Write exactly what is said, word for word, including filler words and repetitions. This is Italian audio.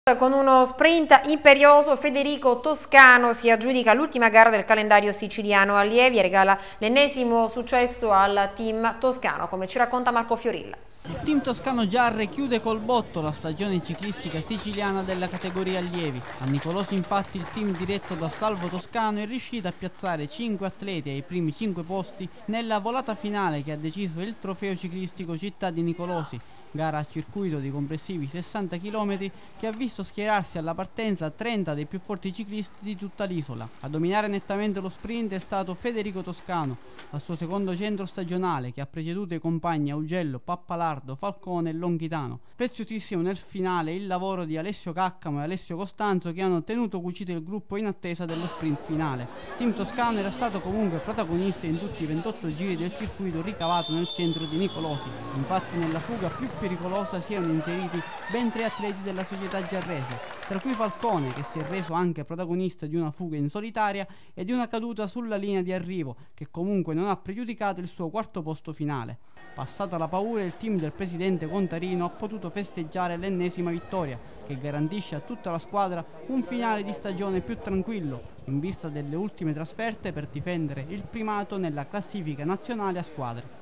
Con uno sprint imperioso, Federico Toscano si aggiudica l'ultima gara del calendario siciliano allievi e regala l'ennesimo successo al team toscano, come ci racconta Marco Fiorilla. Il team toscano giarre chiude col botto la stagione ciclistica siciliana della categoria allievi. A Nicolosi infatti il team diretto da Salvo Toscano è riuscito a piazzare cinque atleti ai primi cinque posti nella volata finale che ha deciso il trofeo ciclistico Città di Nicolosi, gara a circuito di complessivi sessanta chilometri che ha visto schierarsi alla partenza trenta dei più forti ciclisti di tutta l'isola. A dominare nettamente lo sprint è stato Federico Toscano, al suo secondo centro stagionale, che ha preceduto i compagni Augello, Pappalardo, Falcone e Longhitano. Preziosissimo nel finale il lavoro di Alessio Caccamo e Alessio Costanzo, che hanno tenuto cucito il gruppo in attesa dello sprint finale. Il team toscano era stato comunque protagonista in tutti i ventotto giri del circuito ricavato nel centro di Nicolosi. Infatti nella fuga più pericolosa si erano inseriti ben tre atleti della società giarrese, tra cui Falcone, che si è reso anche protagonista di una fuga in solitaria e di una caduta sulla linea di arrivo, che comunque non ha pregiudicato il suo quarto posto finale. Passata la paura, il team del presidente Contarino ha potuto festeggiare l'ennesima vittoria, che garantisce a tutta la squadra un finale di stagione più tranquillo, in vista delle ultime trasferte per difendere il primato nella classifica nazionale a squadre.